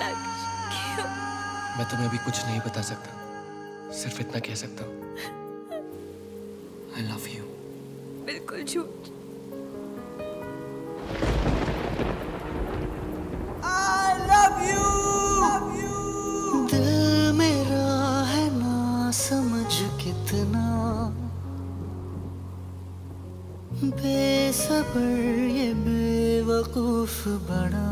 लक्ष्य क्यों? मैं तुम्हें अभी कुछ नहीं बता सकता, सिर्फ इतना कह सकता हूँ, I love you। बिल्कुल झूठ। I love you। दिल मेरा है ना समझ कितना बेसब्र ये बेवकूफ बड़ा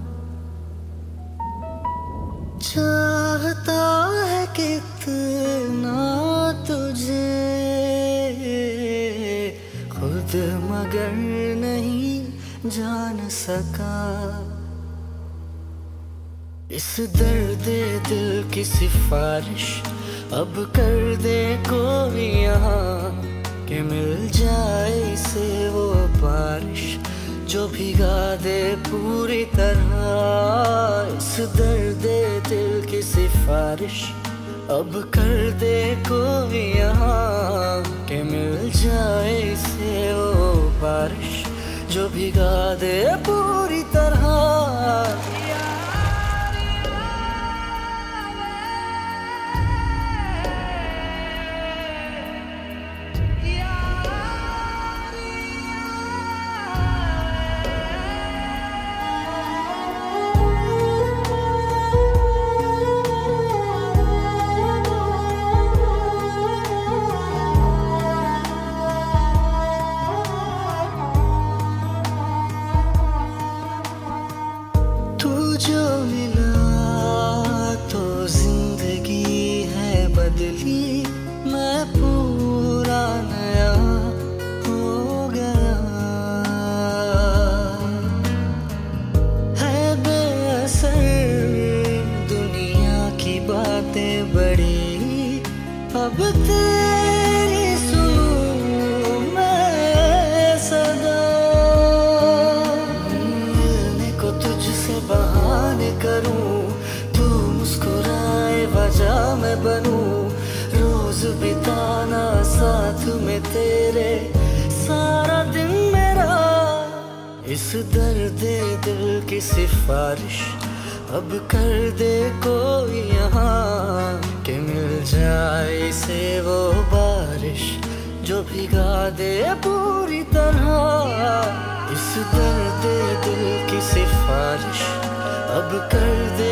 चाहता है कितना तुझे खुद मगर नहीं जान सका। इस दर्द दिल की सिफारिश अब कर दे कोई यहाँ कि मिल जाए इसे वो बारिश जो भिगा दे पूरी तरह। इस दर्द दिल की सिफारिश अब कर दे कोई यहाँ कि मिल जाए इसे वो बारिश जो भिगा दे पूरी तरह। जो मिला तो जिंदगी है बदली, मैं पूरा नया हो गया। है बेअसर दुनिया की बातें बड़ी, अब तेरी सुनूं मैं सदा। मिलने को तुझसे बहाने करूं, तू मुस्कुराए वजह मैं बनूं। रोज बिताना साथ में तेरे सारा दिन मेरा। इस दर्द दिल की सिफारिश अब कर दे कोई यहाँ कि मिल जाए इसे वो बारिश जो भिगा दे पूरी तरह। इस दर्द दिल की सिफारिश अब कर दे